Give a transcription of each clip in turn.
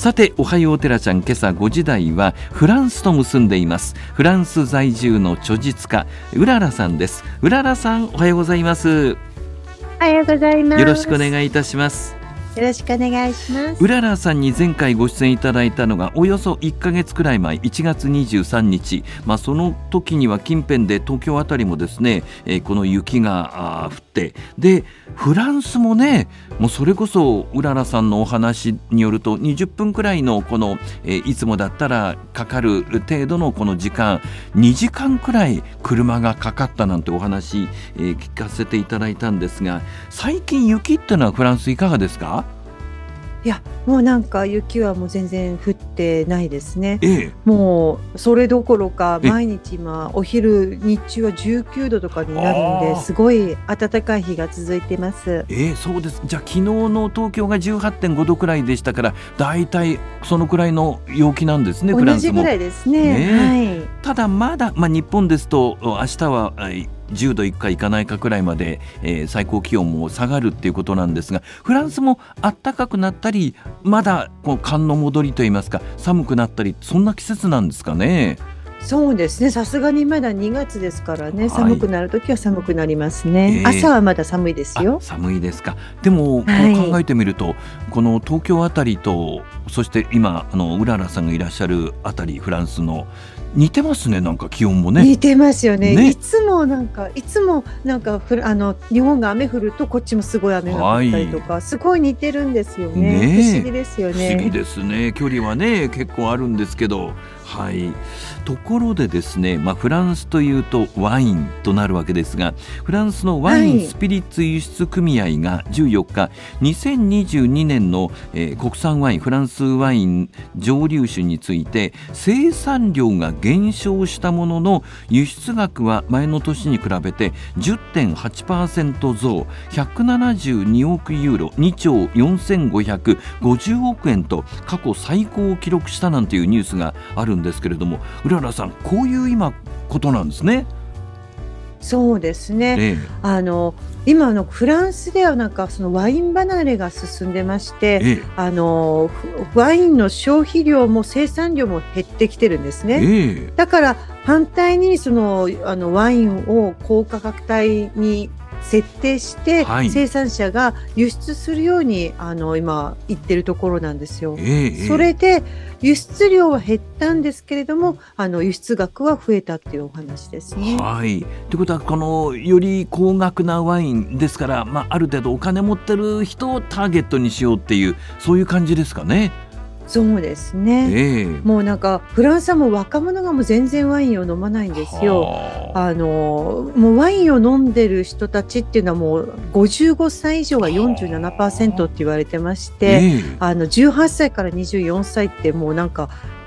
さて、おはようテラちゃん、今朝5時台はフランスと結んでいます。フランス在住の著述家、うららさんです。うららさん、おはようございます。 おはようございます。 よろしくお願いいたします。 よろしくお願いします。 うららさんに前回ご出演いただいたのがおよそ1ヶ月くらい前、1月23日、その時には近辺で東京あたりもですね、この雪が降って、でフランスもね、もうそれこそうららさんのお話によると20分くらいのこの、いつもだったらかかる程度のこの時間、2時間くらい車がかかったなんてお話、聞かせていただいたんですが、最近雪ってのはフランスいかがですか？ いや、もうなんか雪はもう全然降ってないですね。 ええ、 もうそれどころかえ毎日今お昼日中は19度とかになるんで、すごい暖かい日が続いてます。 そうです。じゃあ昨日の東京が 18.5 度くらいでしたから、だいたいそのくらいの陽気なんですね、フランスも。 同じぐらいですね。はい。 ただまだ、日本ですと明日は10度いくかいかないかくらいまで、最高気温も下がるっていうことなんですが、フランスも暖かくなったり、まだこう寒の戻りといいますか、寒くなったり、そんな季節なんですかね。 そうですね。さすがにまだ2月ですからね、寒くなるときは寒くなりますね。 ええ朝はまだ寒いですよ。 寒いですか。でもこはう考えい。 てみると、この東京あたりと、そして今うららさんがいらっしゃるあたり、フランスの似てますね、なんか気温もね。 似てますよね。 ね、 いつもなんか日本が雨降るとこっちもすごい雨が降ったりとか、すごい似てるんですよね。 ねえ、 不思議ですよ不思議ね。 ですね。距離はね結構あるんですけど、はい。ところでですね、フランスというとワインとなるわけですが、フランスのワインスピリッツ輸出組合が14日、2022年の、国産ワイン、フランスワイン蒸留酒について生産量が減少したものの輸出額は前の年に比べて 10.8% 増、172億ユーロ、2兆4550億円と過去最高を記録したなんていうニュースがあるんですけれども、うららさん、こういう今ことなんですね。 そうですね。 え今のフランスではなんかそのワイン離れが進んでましえ、 て、 えワインの消費量も生産量も減ってきてるんですえ、 ね。 ええ、 だから反対にそのワインを高価格帯に設定してはい、 生産者が輸出するように今言ってるところなんですよ。そええ、 れで輸出量は減ったんですけれども、輸出額は増えたっていうお話ですね。 はい。ということは、このより高額なワインですから、ある程度お金持ってる人をターゲットにしようっていう、そういう感じですかね。 そうですね。 ええ、 もうなんかフランスはもう若者がもう全然ワインを飲まないんですよ。 はあ、 もうワインを飲んでる人たちっていうのはもう55歳以上が 47% って言われてまして、 ええ、 18歳から24歳ってもうなんか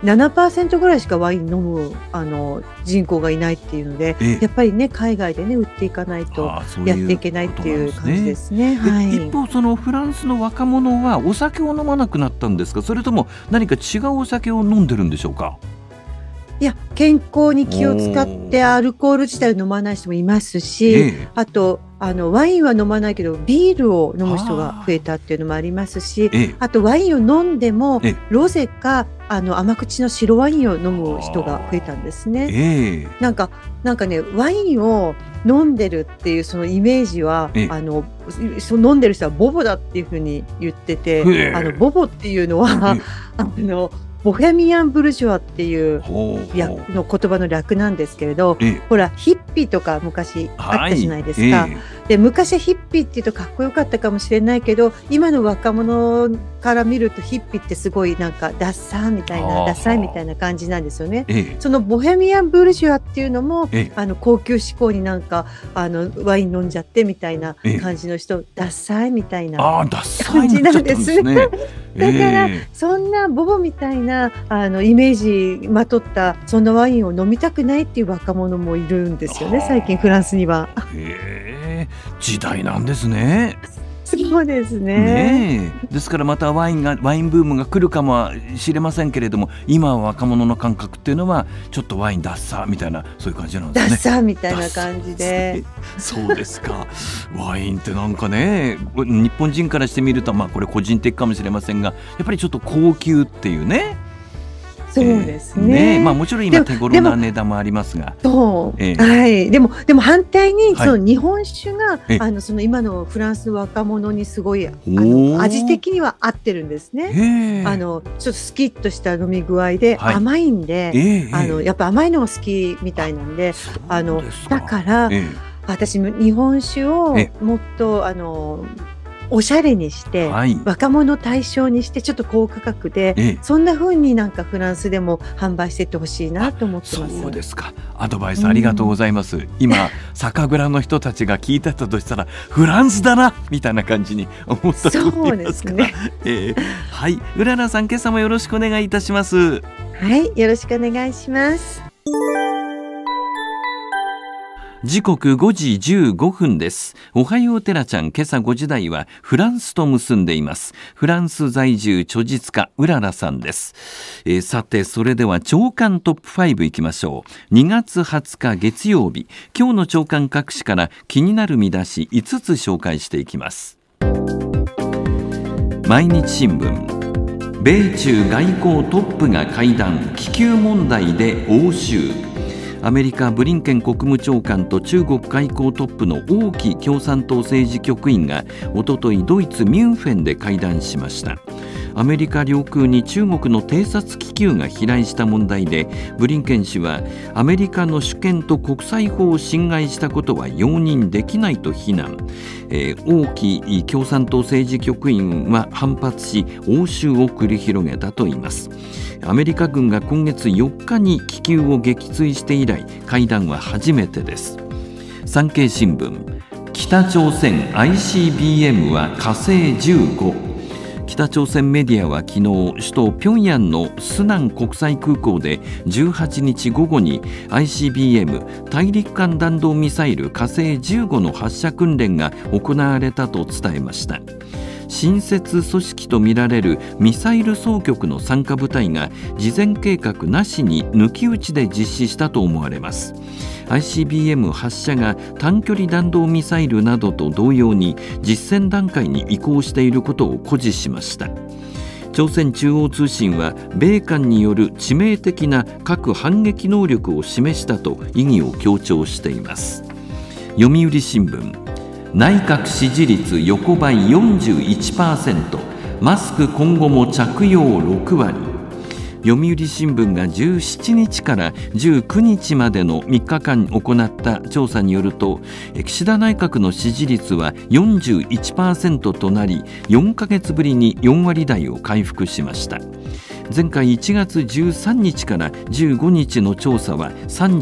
7% ぐらいしかワイン飲む人口がいないっていうので、 ええ、 やっぱりね、海外でね売っていかないとそういうやっていけないっていう感じですね。は一い。 方、そのフランスの若者はお酒を飲まなくなったんですか、それとも何か違うお酒を飲んでるんでしょうか？ いや、健康に気を使っおてアルコール自体を飲まない人もいますえし、 え、 あとワインは飲まないけどビールを飲む人が増えたっていうのもありますし、 ええ、 あとワインを飲んでもええ、 ロゼか甘口の白ワインを飲む人が増えたんですね。 ええ、 なんかね、ワインを飲んでるっていうそのイメージはええ、 飲んでる人はボボだっていうふうに言ってて、 へえ、 ボボっていうのはええ、 ボヘミアン・ブルジョアっていうほうほう、 の言葉の略なんですけれど、 ええ、 ほらヒッピーとか昔あはい、 ったじゃないですか。で、昔ヒッピーっていうとかっこよかったかもしれないけど、今の若者から見るとヒッピーってすごいなんかダッサーみたいな、ダサいみたいな感じなんですよね。 ええ、 そのボヘミアン・ブルジョアっていうのもええ、 高級志向になんかワイン飲んじゃってみたいなええ、 感じの人、ダッサいみたいなダッサ感じいになっちゃったんなんですですね。 だからえそんなボボみたいなイメージまとったそんなワインを飲みたくないっていう若者もいるんですよね、最近フランスには。 え、へえ、時代なんですね。 そうですね。 ねえ、ですからまたワインブームが来るかもしれませんけれども、今は若者の感覚っていうのはちょっとワインダッサーみたいな、そういう感じなんですね。 ダッサーみたいな感じで。 そうですか。ワインってなんかね、日本人からしてみると、これ個人的かもしれませんが、やっぱりちょっと高級っていうね。 そうですね。 もちろん今手頃な値段もありますが、 はい。でも反対にその日本酒が、その今のフランスの若者にすごい味的には合ってるんですね。ちょっとスキッとした飲み具合で甘いんで、やっぱ甘いのが好きみたいなんで、だから私日本酒をもっとおしゃれにして、若者対象にしてちょっと高価格で、そんな風になんかフランスでも販売していってほしいなと思ってます。 そうですか。アドバイスありがとうございます。今酒蔵の人たちが聞いてたとしたらフランスだなみたいな感じに思ったと思いますから。はい、うららさん、今朝もよろしくお願いいたします。 はい、よろしくお願いします。 時刻5時15分です。おはようテラちゃん、今朝5時台はフランスと結んでいます。フランス在住著述家うららさんです。さて、それでは朝刊トップ5いきましょう。2月20日月曜日、今日の朝刊各紙から気になる見出し5つ紹介していきます。毎日新聞、米中外交トップが会談、気球問題で応酬。アメリカブリンケン国務長官と中国外交トップの王毅共産党政治局員がおとといドイツミュンフェンで会談しました。アメリカ領空に中国の偵察気球が飛来した問題で、ブリンケン氏はアメリカの主権と国際法を侵害したことは容認できないと非難。王毅共産党政治局員は反発し、応酬を繰り広げたといいます。アメリカ軍が今月4日に気球を撃墜して以来、会談は初めてです。産経新聞、北朝鮮 ICBM は火星15。北朝鮮メディアは昨日、首都平壌のスナン国際空港で18日午後に ICBM 大陸間弾道ミサイル火星15の発射訓練が行われたと伝えました。新設組織とみられるミサイル総局の参加部隊が事前計画なしに抜き打ちで実施したと思われます。ICBM 発射が短距離弾道ミサイルなどと同様に実戦段階に移行していることを誇示しました。朝鮮中央通信は米韓による致命的な核反撃能力を示したと意義を強調しています。読売新聞、内閣支持率横ばい 41%、 マスク今後も着用6割。読売新聞が17日から19日までの3日間行った調査によると、岸田内閣の支持率は 41% となり、4ヶ月ぶりに4割台を回復しました。前回1月13日から15日の調査は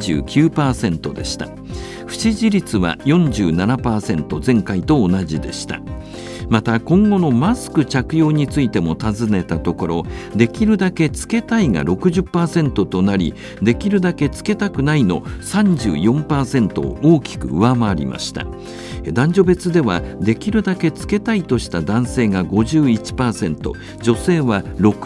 39% でした。不支持率は 47%、 前回と同じでした。また今後のマスク着用についても尋ねたところ、できるだけつけたいが 60% となり、できるだけつけたくないの 34% を大きく上回りました。男女別ではできるだけつけたいとした男性が 51%、 女性は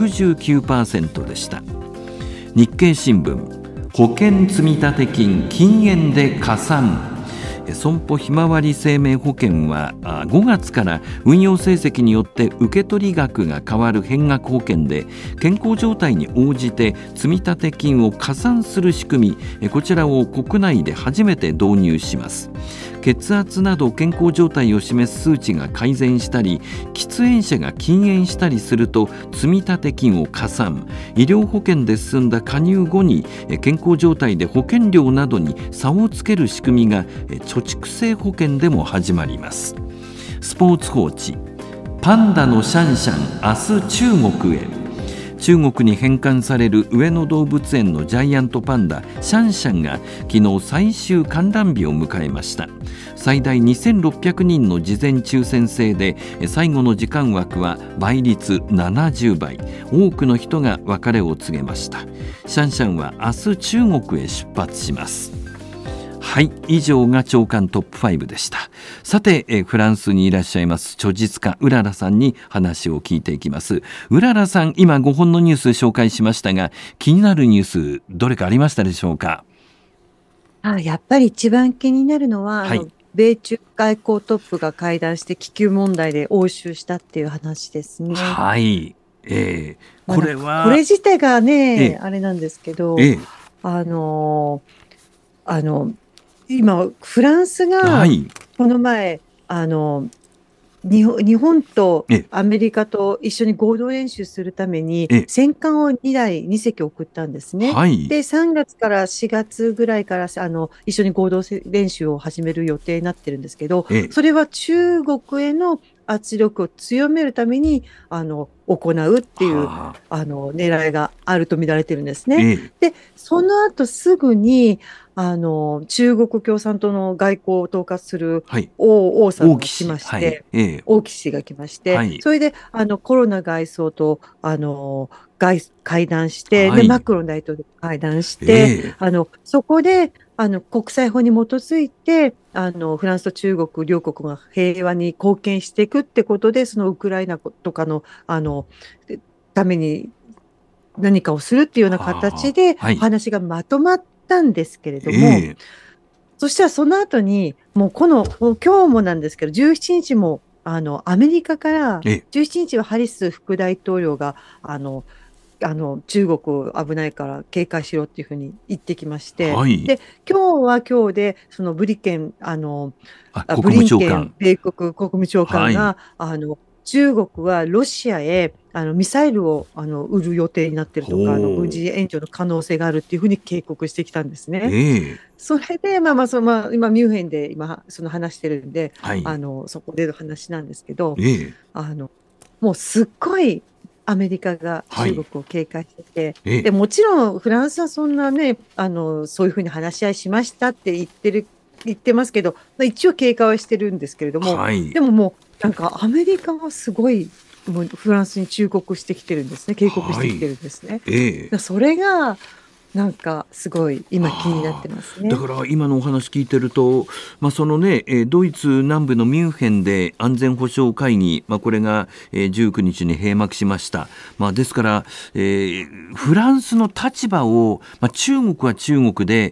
69% でした。日経新聞、保険積立金禁煙で加算。損保ひまわり生命保険は5月から運用成績によって受取額が変わる変額保険で、健康状態に応じて積立金を加算する仕組み、こちらを国内で初めて導入します。血圧など健康状態を示す数値が改善したり、喫煙者が禁煙したりすると積立金を加算。医療保険で進んだ加入後に健康状態で保険料などに差をつける仕組みが貯蓄性保険でも始まります。スポーツ報知、パンダのシャンシャン明日中国へ。中国に返還される上野動物園のジャイアントパンダシャンシャンが昨日最終観覧日を迎えました。最大2600人の事前抽選制で、最後の時間枠は倍率70倍、多くの人が別れを告げました。シャンシャンは明日中国へ出発します。 はい、以上が朝刊トップ5でした。さて、フランスにいらっしゃいます著述家うららさんに話を聞いていきます。うららさん、今5本のニュース紹介しましたが、気になるニュースどれかありましたでしょうか？ やっぱり一番気になるのは、 はい、 米中外交トップが会談して気球問題で応酬したっていう話ですね。 はい、これこれは、 自体がね、 えあれなんですけど、 えあの、あの、今、フランスが、 はい、 この前、日本とえアメリカと一緒に合同演習するためにえ戦艦を2隻送ったんですね。 はい、 で、3月から4月ぐらいから一緒に合同練習を始める予定になってるんですけど、それは中国への圧力を強めるために行うっていうはあ、 狙いがあると見られてるんですね。 えで、その後すぐに中国共産党の外交を統括するはい、 王さん王毅氏、 が来ましはい、 て、王毅氏が来まして、 はい、 それでコロナ外相と会談して、で、マはい、 クロン大統領と会談して、 えそこで国際法に基づいてフランスと中国両国が平和に貢献していくってことで、そのウクライナとかのために何かをするっていうような形ではい、 お話がまとまったんですけれども、 えそしたらその後に、もう今日もなんですけど、17日も、アメリカから、 え 17日はハリス副大統領が、中国危ないから警戒しろっていうふうに言ってきまして、 はい、 で、今日は今日で、その国ブリンケン務長官、 米国国務長はい、 官が、中国はロシアへミサイルを売る予定になっているとか、軍ほう、 事援助の可能性があるっていうふうに警告してきたんですね。 えそれで、今、ミュンヘンで今、その話してるんで、 はい、 そこでの話なんですけど、 えあの、もうすっごいアメリカが中国はい、 を警戒してて、で、 えもちろんフランスはそんなね、そういうふうに話し合いしましたって言ってますけど、一応警戒はしてるんですけれども、 はい、 でももう、なんかアメリカはすごい、もうフランスに忠告してきてるんですね、警告しはい、 てきてるんですね。 えそれが、なんかすごい今気になってはあ、 ますね。 だから今のお話聞いてると、そのね、ドイツ南部のミュンヘンで安全保障会議、これが、19日に閉幕しました。ですから、フランスの立場を、中国は中国で、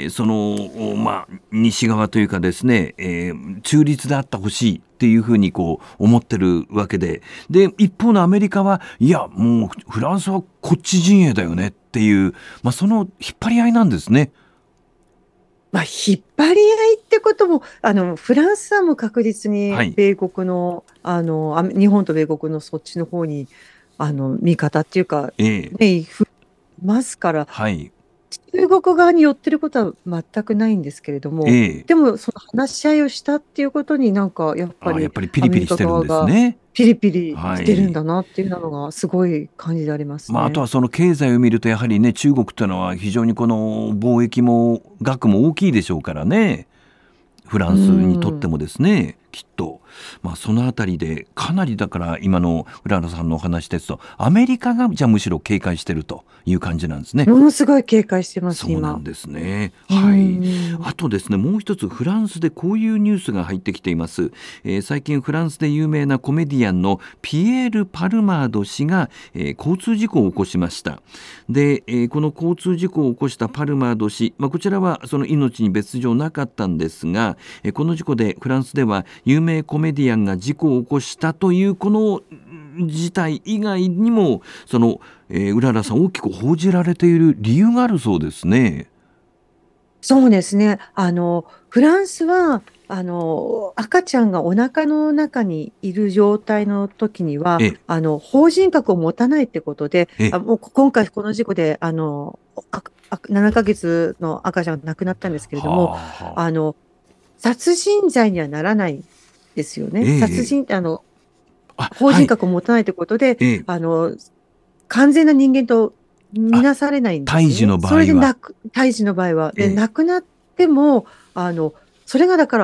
西側というかですね、中立であってほしいっていうふうに思ってるわけで、一方のアメリカはいやもうフランスはこっち陣営だよねっていう、その引っ張り合いなんですね。 引っ張り合いってことも、フランスはもう確実にはい、 米国の、日本と米国のそっちの方に、味方っていうか、 ええね、いますから、 はい、 中国側に寄ってることは全くないんですけれども、 ええでも、その話し合いをしたっていうことになんか、やっぱりやっぱりピリピアメリカリしてるん側がですね。 ピリピリしてるんはい。 だなっていうのが、すごい感じられますあとね。 はその経済を見るとやはりね、中国というのは非常にこの貿易も額も大きいでしょうからね。フラうンスにとってん。 もですね、きっと、そのあたりでかなり、だから今の浦野さんのお話ですと、アメリカがじゃあむしろ警戒してるという感じなんですね。 ものすごい警戒してます、今。 そうなんですね。 うはい。 ん。 あとですね、もう一つフランスでこういうニュースが入ってきています。最近フランスで有名なコメディアンのピエール・パルマード氏が、交通事故を起こしました。で、この交通事故を起こしたパルマード氏、こちらはその命に別状なかったんですが、この事故でフランスでは有名コメディアンが事故を起こしたというこの事態以外にもうららさん大きく報じられている理由があるそうですね。 そうですね。フランスは、赤ちゃんがお腹の中にいる状態の時には、 え法人格を持たないってことで、 えもう今回この事故で、7ヶ月の赤ちゃんが亡くなったんですけれども、 はあはああの、殺人罪にはならないですよね。殺ええ人って、法はい人格を持たないってことで、 ええ完全な人間と見あなされないんで胎児すね。それでの場合は胎児の場合は。で、 ええ亡くなっても、それがだから、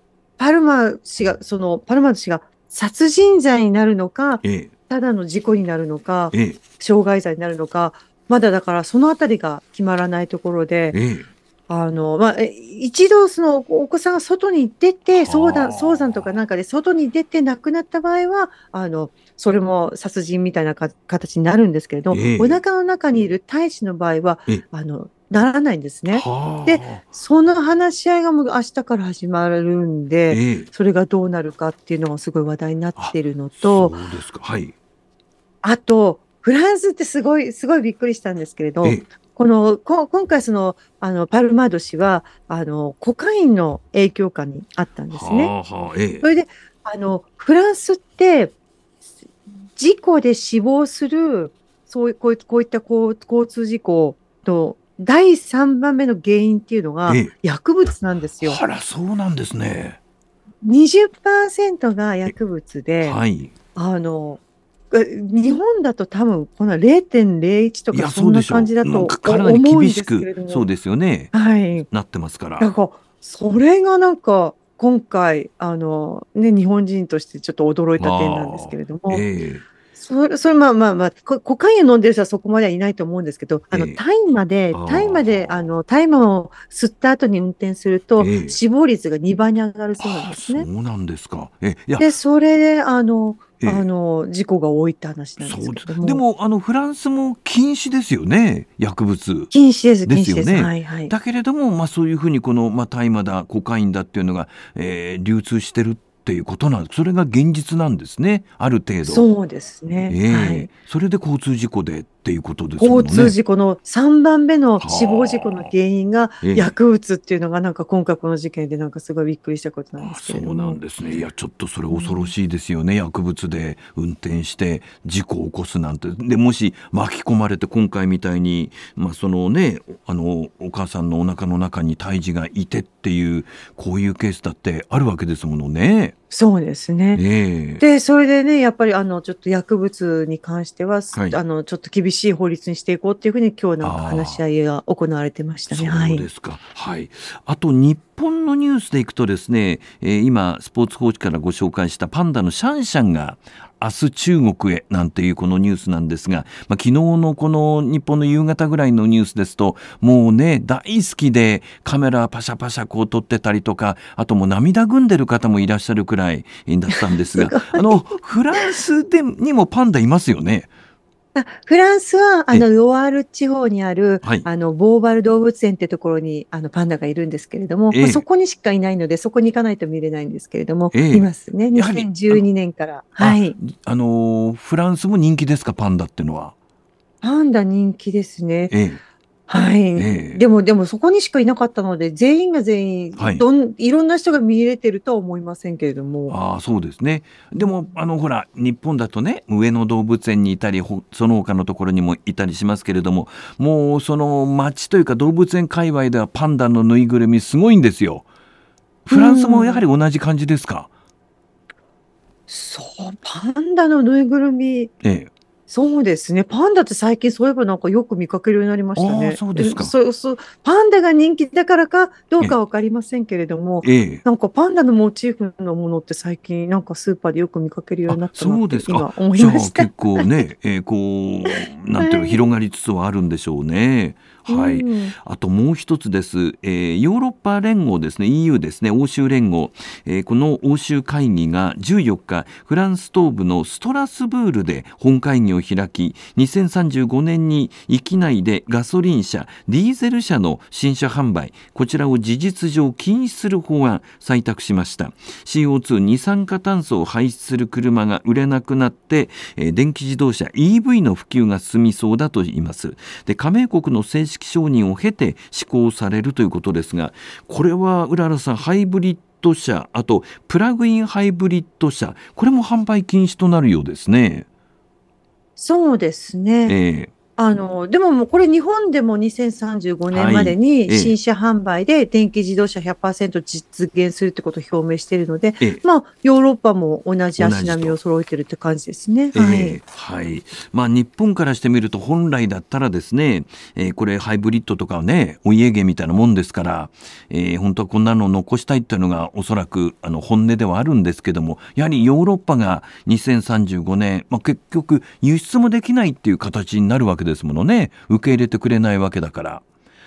パルマー氏が殺人罪になるのか、 ええただの事故になるのか、 ええ傷害罪になるのか、まだだからそのあたりが決まらないところで、 ええ一度そのお子さんが外に出て、 は早産とかなんかで外に出て亡くなった場合は、それも殺人みたいな形になるんですけれど、 ええお腹の中にいる胎児の場合は、 えならないんですね。で、 はあその話し合いがもう明日から始まるんで、 ええそれがどうなるかっていうのがすごい話題になっあ、 ているのそと、 うですか。はい。 あと、フランスってすごいびっくりしたんですけれど、 ええ今回パルマード氏は、コカインの影響下にあったんですね。 はあはあ、ええそれで、フランスって、事故で死亡する、こういった交通事故の第3番目の原因っていうのがええ薬物なんですよ。 あら、そうなんですね。 20%がえ、 薬物で、 はい。 あの、日本だと多分この0.01といや、 かそんなそうでしょう。 感じだと体に思うんですけ厳しく、 れども、 そうですよね。 はい。 なってますから。 なんか、それがなんか、今回、日本人としてちょっと驚いた点なんですああ、 けれども、 ええコカインを飲んでる人はそこまではいないと思うんですけど、 ええあ大麻を吸った後に運転するあ、 と、 ええ死亡率が2倍に上がるそうなんああ、 ですね。 そうなんですか。いや、 で、それで、 ええ事故が多いって話なんですそうです。 けれども、 でも、フランスも禁止ですよね、薬物。で禁止です。 すよね。 はいはい。 だけれども、そういうふうにこの、大麻だコカインだっていうのが、流通してるっていうことなんです。それが現実なんですね、ある程度。 そうですね。はい。 それで交通事故でっていうことですも交のね。 通事故の3番目の死亡事故のはあ。 原因がええ薬物っていうのがなんか今回この事件でなんかすごいびっくりしたことなんですけそうなんれども。 ですね。いや、ちょっとそれうん、 恐ろしいですよね。薬物で運転して事故を起こすなんて。で、もし巻き込まれて今回みたいに、そのね、お母さんのお腹の中に胎児がいてっていう、こういうケースだってあるわけですものね。 そうですね。 ええで、それでね、やっぱりちょっと薬物に関しては、 はい。 ちょっと厳しい法律にしていこうっていうふうに今日なんか話しああ。 合いが行われてましたね。はそうでい。 すか。はい。あと日本のニュースでいくとですね、今スポーツ報知からご紹介したパンダのシャンシャンが明日中国へなんていうこのニュースなんですが、昨日のこの日本の夕方ぐらいのニュースですと、もうね大好きでカメラパシャパシャこう撮ってたりとか、あともう涙ぐんでる方もいらっしゃるくらいだったんですが、 すごい。 フランスでにもパンダいますよね。 フランスは、 え、 ロワール地方にある、 はい。 ボーバル動物園ってところに、パンダがいるんですけれども、そええこにしかいないので、そこに行かないと見れないんですけれども、いええますね。 やはり 2012年から。はあ、 い。 フランスも人気ですか、パンダっていうのは。 パンダ人気ですね。 ええ、 はえい。 え、 でもそこにしかいなかったので、全員が全員、 はい。 いろんな人が見れてるとは思いませんけれども。 ああ、そうですね。でも、ほら、日本だとね、上野動物園にいたり、その他のところにもいたりしますけれども、もう、その街というか動物園界隈ではパンダのぬいぐるみすごいんですよ。 うフランスもやはりん。 同じ感じですか？ そう、パンダのぬいぐるみ、 ええ。 そうですね。パンダって最近そういえばなんかよく見かけるようになりましたああ、 ね。 そうですか。 パンダが人気だからかどうええ、 かわかりませんけれども、 ええ。 なんかパンダのモチーフのものって最近なんかスーパーでよく見かけるようになったなってそうですか。 今思いじゃました。 あ結構ね、なんていうの、 はい。 広がりつつはあるんでしょうね。 うはい。 ん。 あともう一つです。ヨーロッパ連合ですね、EU ですね、欧州連合。この欧州会議が14日、フランス東部のストラスブールで本会議を開き、2035年に域内でガソリン車、ディーゼル車の新車販売、こちらを事実上禁止する法案、採択しました。CO2 二酸化炭素を排出する車が売れなくなって、電気自動車 EV の普及が進みそうだと言います。で、加盟国の正式承認を経て施行されるということですが、これはうららさん、ハイブリッド車、あとプラグインハイブリッド車、これも販売禁止となるようですね。 そうですね。 えでももうこれ日本でも2035年まではい。 に新車販売で電気自動車100%実現するってことを表明しているので、 ええまあ、ヨーロッパも同じ同足並みをじと。 揃えてるって感じですね。はい。 はい。日本からしてみると本来だったらですね、これハイブリッドとかはね、お家芸みたいなもんですから、本当はこんなの残したいっていうのがおそらく本音ではあるんですけども、やはりヨーロッパが2035年、結局輸出もできないっていう形になるわけですものね。受け入れてくれないわけだから。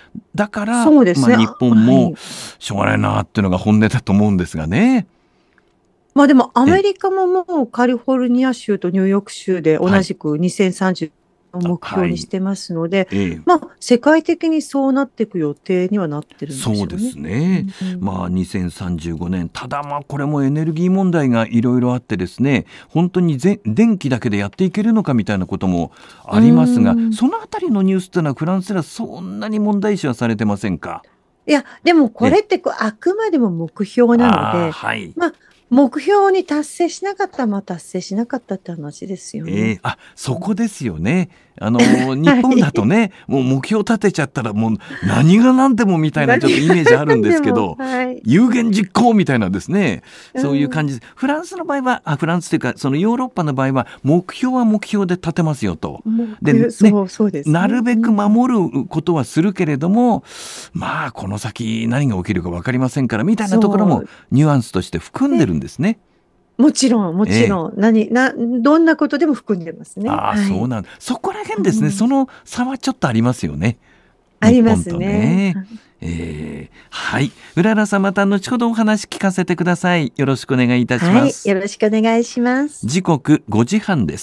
だから、 そうですね。 日本もしょうがないなっていうのが本音だと思うんですがね。 まあでもアメリカももうカリフォルニア州とニューヨーク州で同じく2030を目標にしてますので、まあ世界的にそうなっていく予定にはなってるんでしょうね。 そうですね。まあ2035年、ただまあこれもエネルギー問題がいろいろあってですね、本当に電気だけでやっていけるのかみたいなこともありますが、そのあたりのニュースというのはフランスではそんなに問題視はされてませんか？ いや、でもこれってあくまでも目標なので、まあ目標に達成しなかったら、まあ達成しなかったって話ですよね。 そこですよね。日本だとね、もう目標立てちゃったらもう何が何でもみたいなちょっとイメージあるんですけど、有言実行みたいなですね、そういう感じです。フランスの場合は、フランスというかそのヨーロッパの場合は目標は目標で立てますよと。で、ね、そうですね、なるべく守ることはするけれども、まあこの先何が起きるか分かりませんからみたいなところもニュアンスとして含んでるんですね。 もちろん、もちろん、どんなことでも含んでますね。 そうなんだ。そこら辺ですね、その差はちょっとありますよね。 ありますね。 はい。うららさん、また後ほどお話聞かせてください。よろしくお願いいたします。 よろしくお願いします。 時刻5時半です。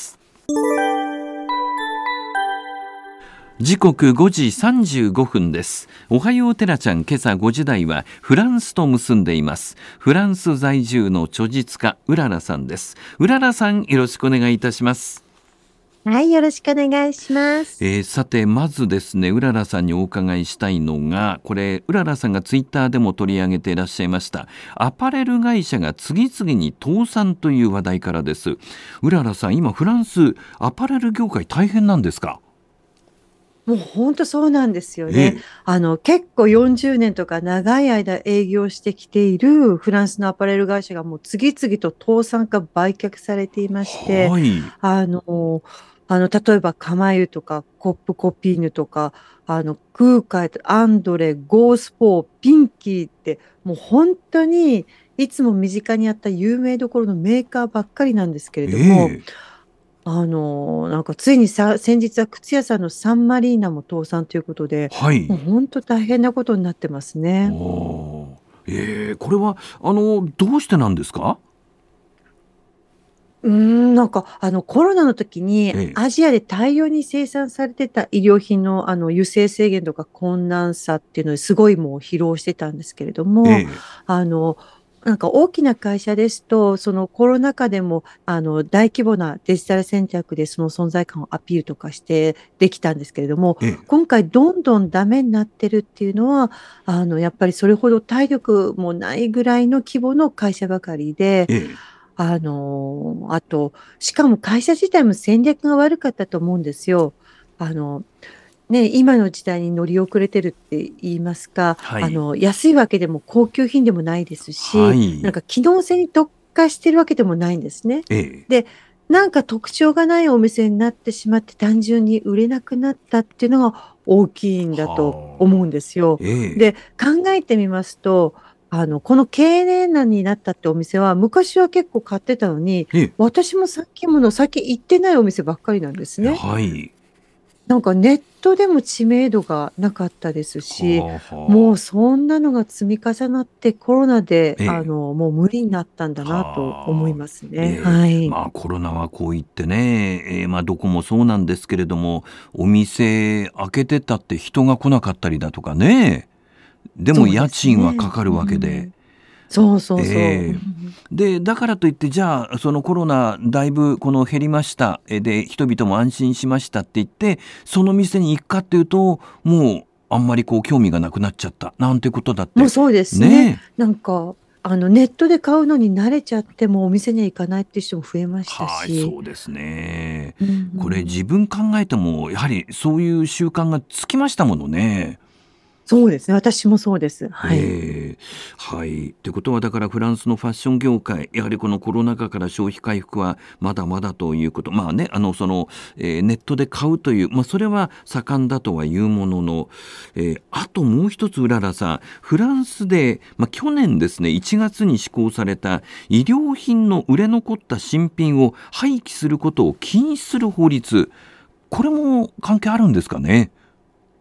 時刻5時35分です。おはようテラちゃん、今朝5時台はフランスと結んでいます。フランス在住の著述家うららさんです。うららさん、よろしくお願いいたします。 はい、よろしくお願いします。 さてまずですね、うららさんにお伺いしたいのが、これうららさんがツイッターでも取り上げていらっしゃいましたアパレル会社が次々に倒産という話題からです。うららさん、今フランスアパレル業界大変なんですか？ もう本当そうなんですよね。結構40年とか長い間営業してきているフランスのアパレル会社がもう次々と倒産か売却されていまして、例えばカマユとかコップコピーヌとか、クーカイ、アンドレ、ゴースポー、ピンキーって、もう本当にいつも身近にあった有名どころのメーカーばっかりなんですけれども、なんかついに先日は靴屋さんのサンマリーナも倒産ということで、もう本当大変なことになってますね。 これはどうしてなんですか？ なんかコロナの時にアジアで大量に生産されてた衣料品の輸精制限とか困難さっていうのですごいもう疲労してたんですけれども、なんか大きな会社ですと、そのコロナ禍でも大規模なデジタル戦略でその存在感をアピールとかしてできたんですけれども、今回どんどんダメになってるっていうのは、やっぱりそれほど体力もないぐらいの規模の会社ばかりで、あと、しかも会社自体も戦略が悪かったと思うんですよ。今の時代に乗り遅れてるって言いますか、安いわけでも高級品でもないですし、なんか機能性に特化してるわけでもないんですね。で、なんか特徴がないお店になってしまって単純に売れなくなったっていうのが大きいんだと思うんですよ。で、考えてみますと、この経営難になったってお店は昔は結構買ってたのに、私もさっき行ってないお店ばっかりなんですね。なんかネットでも知名度がなかったですし、もうそんなのが積み重なってコロナで、もう無理になったんだなと思いますね。 コロナはこう言ってね、どこもそうなんですけれども、お店開けてたって人が来なかったりだとかね、でも家賃はかかるわけで。でだからといって、じゃあそのコロナだいぶ減りましたで人々も安心しましたって言ってその店に行くかっていうと、もうあんまり興味がなくなっちゃったなんてことだって。 もうそうですね。なんかネットで買うのに慣れちゃってもお店には行かないっていう人も増えましたし。 そうですね。これ自分考えてもやはりそういう習慣がつきましたものね。 そうですね。私もそうです。 はい。ってことはだからフランスのファッション業界、やはりこのコロナ禍から消費回復はまだまだということ、ネットで買うという、それは盛んだとはいうものの、あともう一つうららさん、フランスで、去年ですね1月に施行された衣料品の売れ残った新品を廃棄することを禁止する法律、これも関係あるんですかね？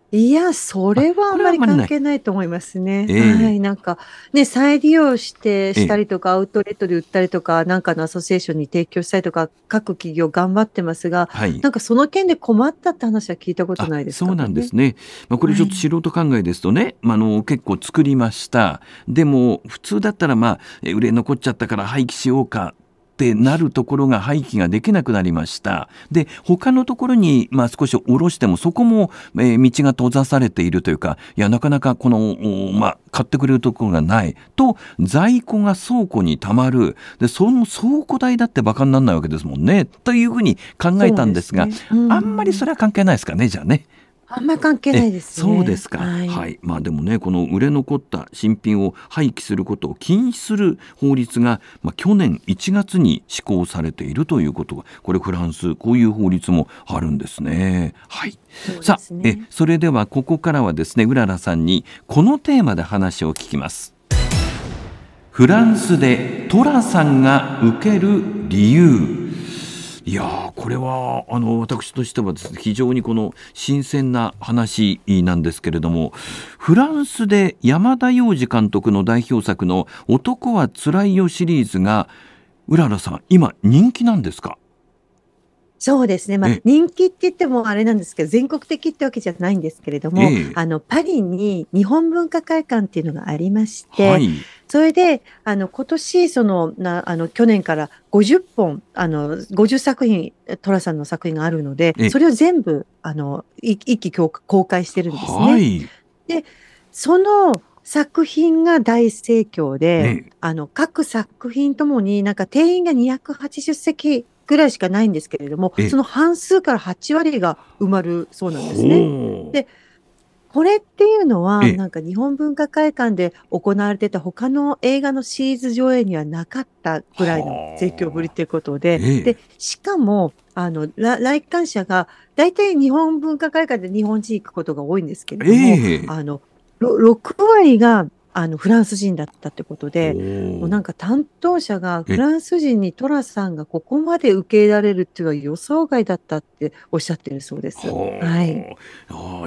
いや、それはあんまり関係ないと思いますね。はい。なんか、ね、再利用したりとか、アウトレットで売ったりとか、なんかのアソシエーションに提供したりとか、各企業頑張ってますが、 はい。 なんかその件で困ったって話は聞いたことないですそうなんでからね。 すね。これちょっと素人考えですとね、結構作りました。でも普通だったら売れ残っちゃったから廃棄しようかってなるところが廃棄ができなくなりました。で他のところに少し下ろしてもそこも、道が閉ざされているというか、いやなかなかこの、買ってくれるところがないと在庫が倉庫にたまる。でその倉庫代だってバカにならないわけですもんねというふうに考えたんですが、あんまりそれは関係ないですかね、じゃあね。 あんまり関係ないですね。 そうですか。 はい。 はい。でもね、この売れ残った新品を廃棄することを禁止する法律が、去年1月に施行されているということが、これフランス、こういう法律もあるんですね。はい。さあ、それではここからはですね、うららさんにこのテーマで話を聞きます。フランスでトラさんが受ける理由。いやー、これは私としてはですね、非常にこの新鮮な話なんですけれども、フランスで山田洋次監督の代表作の男はつらいよシリーズが、うららさん今人気なんですか？ そうですね。人気って言ってもあれなんですけど、全国的ってわけじゃないんですけれども、パリに日本文化会館っていうのがありまして、はい、それで、今年、去年から50本、50作品、寅さんの作品があるので、それを全部、一気公開してるんですね。はい、で、その作品が大盛況で、各作品ともになんか定員が280席ぐらいしかないんですけれども、その半数から8割が埋まるそうなんですね。で、これっていうのは、なんか日本文化会館で行われてた他の映画のシリーズ上映にはなかったぐらいの盛況ぶりということで、で、しかも、来館者が、大体日本文化会館で日本人行くことが多いんですけれども、6割がフランス人だったってことで、もうなんか担当者がフランス人に寅さんがここまで受け入れられるっていうのは予想外だったっておっしゃってるそうです。はい。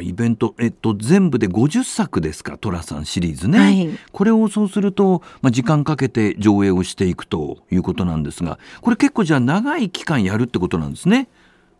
イベント、全部で50作ですか、寅さんシリーズね。はい、これをそうすると、時間かけて上映をしていくということなんですが、これ結構じゃあ長い期間やるってことなんですね。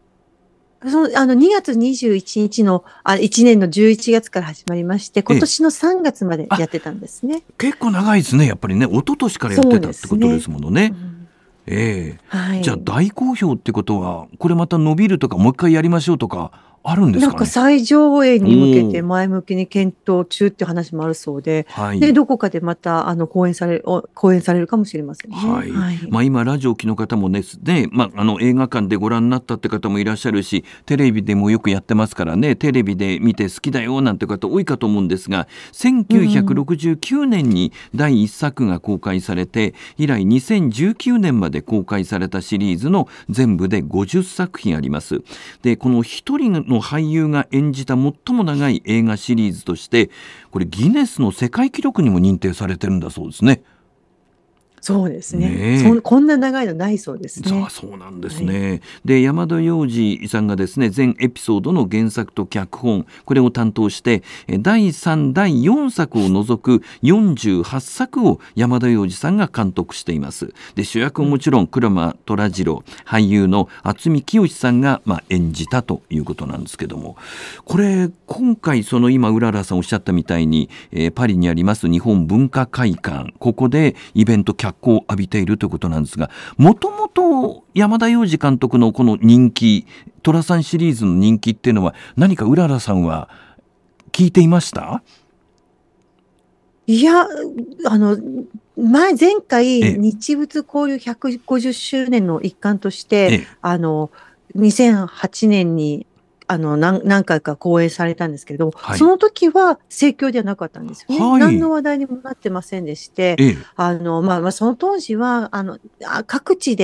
2月21日の、1年の11月から始まりまして、今年の3月までやってたんですね。 結構長いですね、やっぱりね。一昨年からやってたってことですものね。 はい、 じゃあ大好評ってことは、これまた伸びるとか、もう一回やりましょうとか、あるんですかね。 なんか再上映に向けて前向きに検討中っていう話もあるそうで、でどこかでまた公演されるかもしれませんね。 はい。今ラジオ機の方もですね、映画館でご覧になったって方もいらっしゃるし、テレビでもよくやってますからね、テレビで見て好きだよなんて方多いかと思うんですが、1969年に第1作が公開されて、以来2019年まで公開されたシリーズの全部で50作品あります。でこの一人の俳優が演じた最も長い映画シリーズとして、これギネスの世界記録にも認定されてるんだそうですね。 そうですね。こんな長いのないそうですね。 そうなんですね。はい、で山田洋次さんがですね、全エピソードの原作と脚本、これを担当して第3第4作を除く48作を山田洋次さんが監督しています。で主役はもちろん鞍馬虎次郎、俳優の渥美清さんが演じたということなんですけども、これ今回今うららさんおっしゃったみたいに、パリにあります日本文化会館、ここでイベント脚光を浴びているということなんですが、もともと山田洋次監督のこの人気、寅さんシリーズの人気っていうのは何かうららさんは聞いていました？ いや、前回日仏交流150周年の一環として2008年に何回か講演されたんですけれども、その時は盛況ではなかったんですよね。何の話題にもなってませんでして、その当時は各地で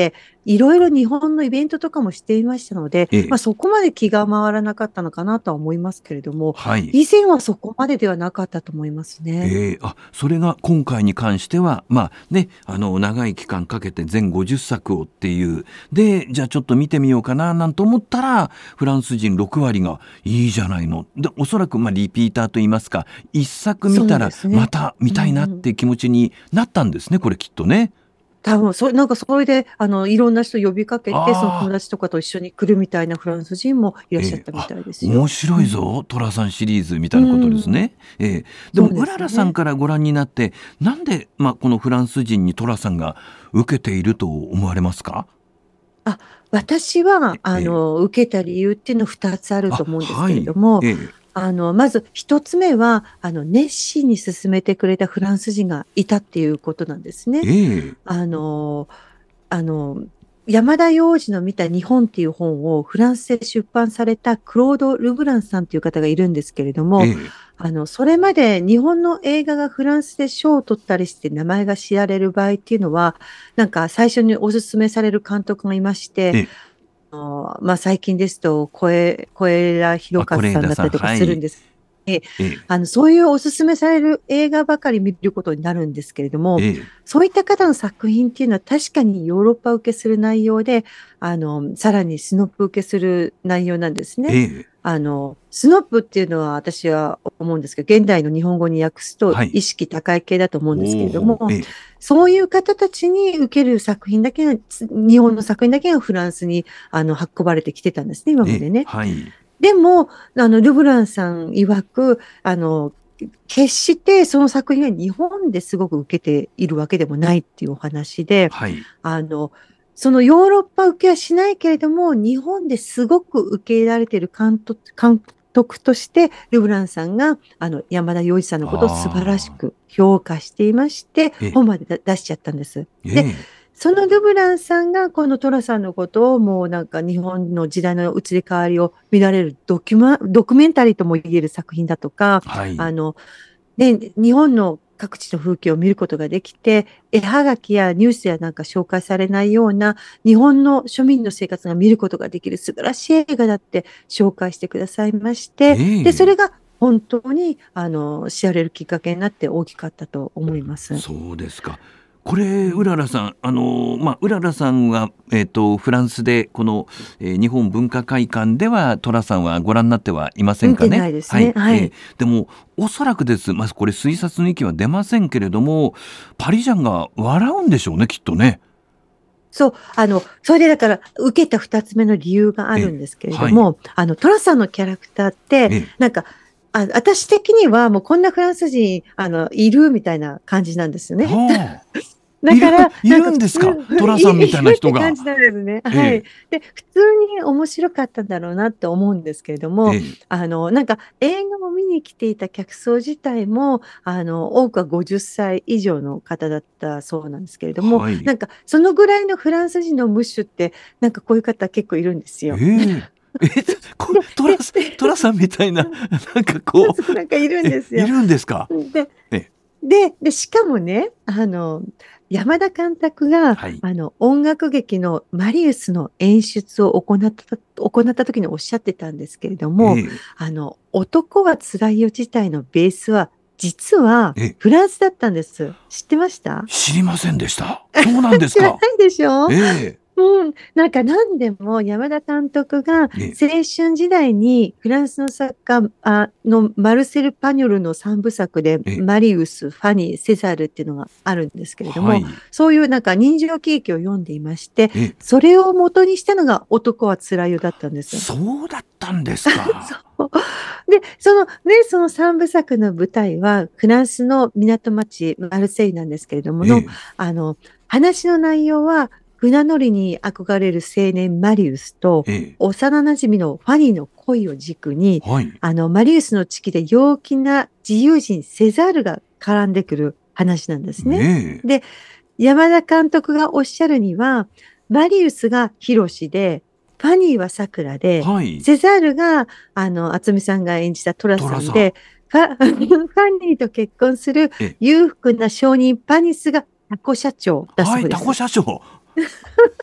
いろいろ日本のイベントとかもしていましたので、 ええ、 そこまで気が回らなかったのかなとは思いますけれども、 はい。 以前はそこまでではなかったと思いますね。 それが今回に関しては、まあね、長い期間かけて全50作をっていう。で、じゃあちょっと見てみようかな、なんて思ったら、フランス人6割がいいじゃないの。で、おそらく、リピーターといいますか、一作見たら、 そうですね。 また見たいなって気持ちになったんですね、これきっとね。 多分、なんかそれで、いろんな人呼びかけて、その友ああ。 達とかと一緒に来るみたいなフランス人もいらっしゃったみたいですよ。 面白いぞ、寅さんシリーズみたういなことですん。 ね。でも、 そうでうららさんすね。 からご覧になって、なんで、このフランス人に寅さんが受けていると思われますか？ あ、私は、 ええ。 受けた理由っていうのは2つあると思うんですけれどはい。 も、まず1つ目は、熱心に進めてくれたフランス人がいたっていうことなんですね。 ええ。 あの、あの、山田洋次の見た日本っていう本をフランスで出版されたクロード・ルブランさんという方がいるんですけれども、 ええ。 それまで日本の映画がフランスで賞を取ったりして名前が知られる場合っていうのは、なんか最初にお勧めされる監督がいまして、 ええ。 最近ですと、小枝裕和是枝さん、 さんだったりとかはい。 するんです。えええ。 そういうおすすめされる映画ばかり見ることになるんですけれども、 ええ。 そういった方の作品っていうのは確かにヨーロッパ受けする内容で、さらにスノップ受けする内容なんですね。 ええ。 スノップっていうのは私は思うんですけど、現代の日本語に訳すとはい。 意識高い系だと思うんですけほうほう。 れども、 ええ。 そういう方たちに受ける作品だけが、日本の作品だけがフランスに運ばれてきてたんですね、今ええ。 までね。 はい。 でも、ルブランさん曰く、決してその作品が日本ですごく受けているわけでもないっていうお話で、 はい。 あの、そのヨーロッパ受けはしないけれども、日本ですごく受け入れられている監督として、ルブランさんが、山田洋次さんのことを素晴らしああ。 く評価していまして、 ええ。 本まで出しちゃったんです。で、 ええ。 そのルブランさんがこの寅さんのことをもうなんか日本の時代の移り変わりを見られるドキュメンタリーとも言える作品だとか、 はい。 あの、日本の各地の風景を見ることができて、絵はがきやニュースやなんか紹介されないような日本の庶民の生活が見ることができる素晴らしい映画だって紹介してくださいまして、で、それええ。 が本当に、知られるきっかけになって大きかったと思います。 そうですか。これ、ううん、 ららさん、うららさんは、フランスで、この、日本文化会館では、寅さんはご覧になってはいません見てかね。 ないですね。 はい。 はい。 でも、おそらくです。まず、これ、推察の域は出ませんけれども、パリジャンが笑うんでしょうね、きっとね。 そう、それでだから、受けた二つ目の理由があるんですけれどはい。 も、寅さんのキャラクターって、 ええ。 なんか、私的にはもうこんなフランス人、いるみたいな感じなんですよね。 はあ。 だから、 いなんか普通、 るんですか、寅さんみたいないるって人が。 感じなんですね。はい。 ええ。 で、普通に面白かったんだろうなって思うんですけれども、 ええ。 なんか映画を見に来ていた客層自体も、多くは50歳以上の方だったそうなんですけれども、 はい。 なんかそのぐらいのフランス人のムッシュって、なんかこういう方結構いるんですよ。 ええ。 で、 寅さんみたいな、なんかこう、 なんかいるんですよ。 いるんですか？ で、 え、 しかもね、山田監督が、 はい。 音楽劇のマリウスの演出を行った時におっしゃってたんですけれども、 ええ、 男はつらいよ自体のベースは、実はえ、 フランスだったんです。知ってました？ 知りませんでした。そうなんです知らなか。 いでしょ？ ええ、 うん、なんか何でも山田監督が青ええ、 春時代にフランスの作家のマルセル・パニョルの三部作でええ、 マリウス、ファニー、セザールっていうのがあるんですけれども、 はい。でそういうなんか人情喜劇を読んでいまして、 え、 それを元にしたのが男はつらいよだったんです。 そうだったんですか。 そうで、その三部作の舞台はフランスの港町マルセイユなんですけれどもええ、 あの、話の内容は船乗りに憧れる青年マリウスとええ、 幼馴染のファニーの恋を軸に、 はい。 マリウスの地で陽気な自由人セザールが絡んでくる話なんですね。 ええ、 で、山田監督がおっしゃるには、マリウスがヒロシで、ファニーはさくらで、 はい。 セザールが、渥美さんが演じたトラさ寅さん。 んで、ファニーと結婚するえ、 裕福な商人パニスがタコ社長だはい、 そうです。 タコ社長。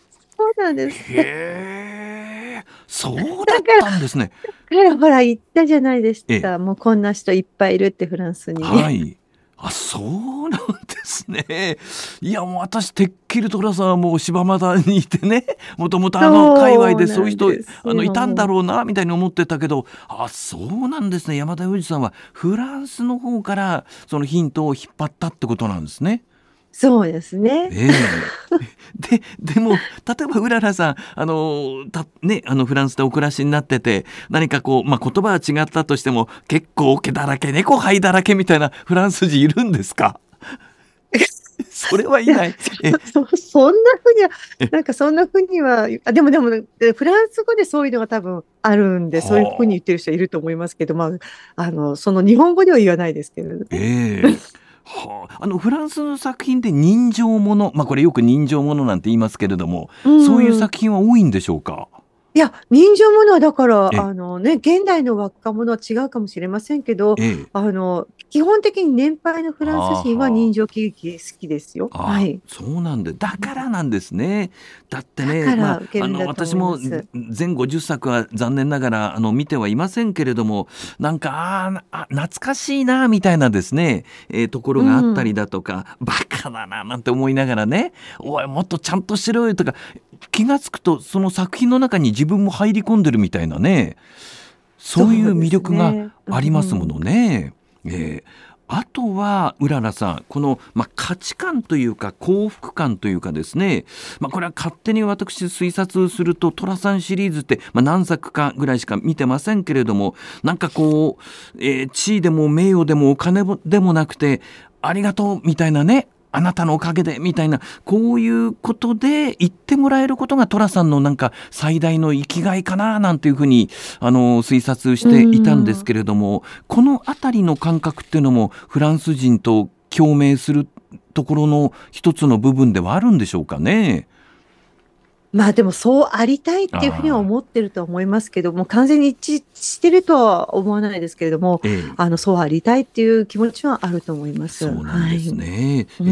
そうなんですね。 へえ、そうだったんですね。 だからほら言ったじゃないですええ、 か。もうこんな人いっぱいいるってフランスに。 はい。あ、そうなんですね。いや、もう私、てっきり寅さんはもう柴又にいてね、もともと界隈そうでそういう人、 なんですいたんだよ。 ろうな、みたいに思ってたけど、あ、そうなんですね。山田洋次さんはフランスの方からそのヒントを引っ張ったってことなんですね。 そうですね。 ええ。でも、例えばうららさん、フランスでお暮らしになってて、何かこう、まあ、言葉は違ったとしても、結構毛だらけ、猫灰だらけみたいなフランス人いるんですか？それはいいや、 ない。え、 そんなふうには、 え、 なんかそんなふうには、でも、フランス語でそういうのが多分あるんで、そういうふうにはあ、 言ってる人いると思いますけど、まあ、その日本語では言わないですけれどね。 ええ。はあ、フランスの作品で人情もの、まあ、これよく人情ものなんて言いますけれども、 うそういうん。 作品は多いんでしょうか？ いや、人情ものはだから、 え、 現代の若者は違うかもしれませんけど、 ええ。 基本的に年配のフランスはあ、 人は人は情喜劇好きですよ。 あ。あ、 はい。 そうなんで、だからなんですね。だってだね、 から受けるんだと思いま私もす。 全50作は残念ながら見てはいませんけれども、なんか懐かしいなみたいなですね、ところうがあったりん。 だとか、バカだななんて思いながらね、おいもっとちゃんとしろよとか、気がつくとその作品の中に自分も入り込んでるみたいなね、そういう魅そうです力がね。うありますものん。 ね。あとはうららさん、この、まあ、価値観というか幸福感というかですね、まあ、これは勝手に私推察すると寅さんシリーズって、まあ、何作かぐらいしか見てませんけれども、なんかこう、地位でも名誉でもお金でもなくてありがとうみたいなね、あなたのおかげでみたいな、こういうことで言ってもらえることが寅さんのなんか最大の生きがいかななんていうふうに推察しうていたんですん。 けれども、このあたりの感覚っていうのもフランス人と共鳴するところの一つの部分ではあるんでしょうかね。 まあでもそうありたいっていうふうにはああ、 思ってるとは思いますけども、完全に一致してるとは思わないですけれども、 ええ。 そうありたいっていう気持ちはあると思います。 そうなんですはい。 ね。 うん。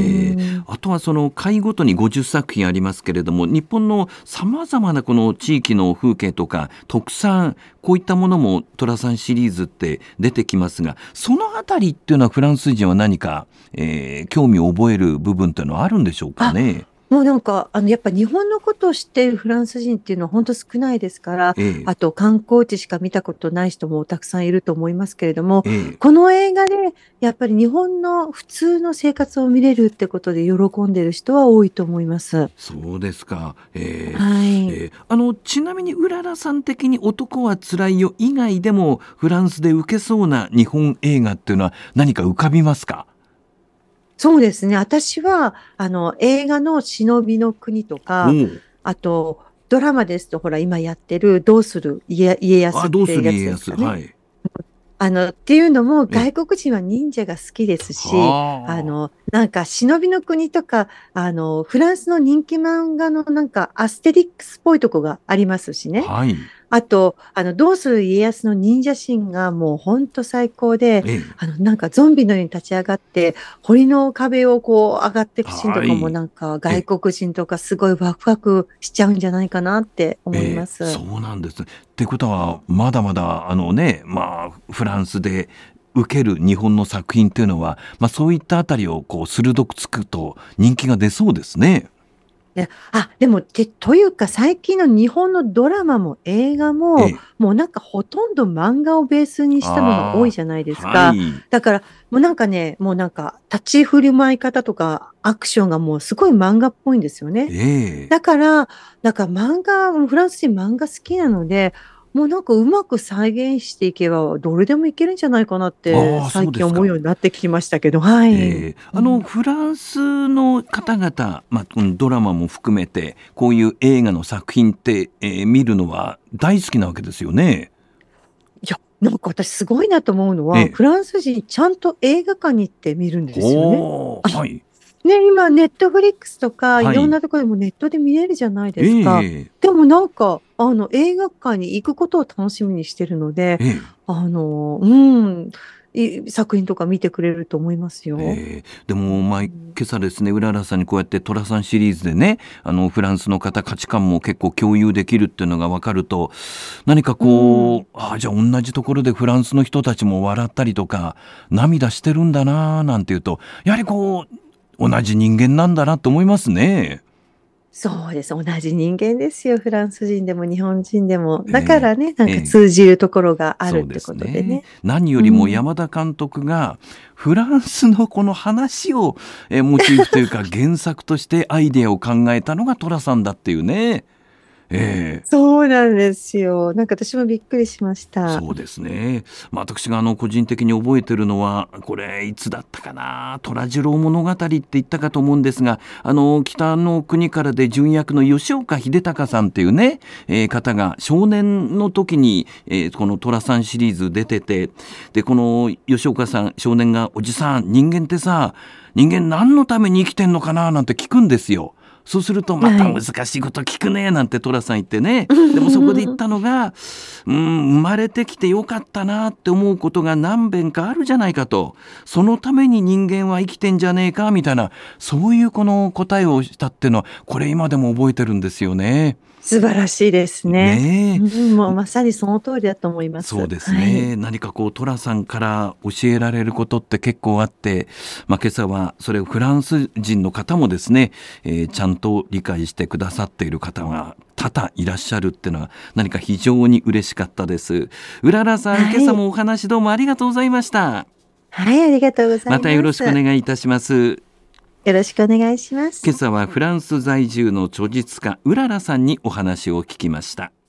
あとはその回ごとに50作品ありますけれども、日本のさまざまなこの地域の風景とか特産、こういったものも寅さんシリーズって出てきますが、そのあたりっていうのはフランス人は何か、興味を覚える部分っていうのはあるんでしょうかあ、 ね。 もうなんか、やっぱ日本のことを知っているフランス人っていうのは本当少ないですから、 ええ、 あと観光地しか見たことない人もたくさんいると思いますけれども、 ええ。 この映画でやっぱり日本の普通の生活を見れるってことで喜んでる人は多いと思います。 そうですか。 はい。 ちなみにうららさん的に男はつらいよ以外でもフランスで受けそうな日本映画っていうのは何か浮かびますか？ そうですね。私は、映画の忍びの国とか、 おう。 あと、ドラマですと、ほら、今やってる、どうする家康っあ、どうすてやつる家康。 ですかね。 はい。 っていうのも、 え、 外国人は忍者が好きですし、 はなんか、忍びの国とか、フランスの人気漫画のなんか、アステリックスっぽいとこがありますしあ、 ね。 はい。 あと、どうする家康の忍者シーンがもう本当最高で、 ええ、 なんかゾンビのように立ち上がって、堀の壁をこう上がっていくシーンとかもはい。 なんか外え、 国人とかすごいワクワクしちゃうんじゃないかなって思います。 そうなんです。ってことは、まだまだ、まあ、フランスで受ける日本の作品っていうのは、まあ、そういったあたりをこう鋭くつくと人気が出そうですね。 でも、というか最近の日本のドラマも映画も、 ええ、 もうなんかほとんど漫画をベースにしたのが多いあじゃないであ、 すか。 はい。 だから、もうなんかね、もうなんか立ち振る舞い方とかアクションがもうすごい漫画っぽいんですよね。 ええ、 だから、なんか漫画、フランス人漫画好きなので、もうなんかうまく再現していけば、どれでもいけるんじゃないかなってああ、そ最近うですか。 思うようになってきましたけど、はい。うん。 フランスの方々、まあ、このドラマも含めてこういう映画の作品って、見るのは大好きなわけですよね。 いや、なんか私すごいなと思うのは、 ええ。 フランス人ちゃんと映画館に行って見るんですよね。 ほう、はい。 ね、今、ネットフリックスとか、いろんはい。 なところでもネットで見れるじゃないですか。 ええでもなんか、映画館に行くことを楽しみにしてるので、 ええうん、作品とか見てくれると思いますよ。 でうも、今ん、 朝ですね、うららさんにこうやって寅さんシリーズでね、フランスの方価値観も結構共有できるっていうのが分かると、何かうん、 じゃあ同じところでフランスの人たちも笑ったりとか涙してるんだななんていうと、やはり同じ人間なんだなと思いますね。 そうです。同じ人間ですよ。フランス人でも日本人でも。だかえらね、なんええかえ通じるところがあるそうでってこすね。 とでね。 何よりもうん。 山田監督がフランスのこの話をモチーフというか原作としてアイデアを考えたのが寅さんだっていうね。ええそうなんですよ。なんか私もびっくりしました。 そうですね。私が個人的に覚えてるのは、これいつだったかな、虎次郎物語って言ったかと思うんですが、北の国からで純役の吉岡秀隆さんっていうね、方が少年の時に、この虎さんシリーズ出てて、で、この吉岡さん、少年がおじさん、人間ってさ、人間何のために生きてんのかななんて聞くんですよ。そうするとまた難はい。 しいこと聞くねなんて寅さん言ってね。でもそこで言ったのが、生まれてきてよかったなって思うことが何遍かあるじゃないかと。そのために人間は生きてんじゃねえかみたいな、そういうこの答えをしたっていうのは、これ今でも覚えてるんですよね。 素晴らしいですね。 ねえ。 うん、もうまさにその通りだと思います。 そうですはい。 ね。何か寅さんから教えられることって結構あって、今朝はそれをフランス人の方もですね、ちゃんと理解してくださっている方が多々いらっしゃるっていうのは何か非常に嬉しかったです。うららさん、今朝はい。 もお話どうもありがとうございました。 はい、ありがとうございまたよろしくおます。 願いいたします。 よろしくお願いします。 今朝はフランス在住の著述家うららさんにお話を聞きました。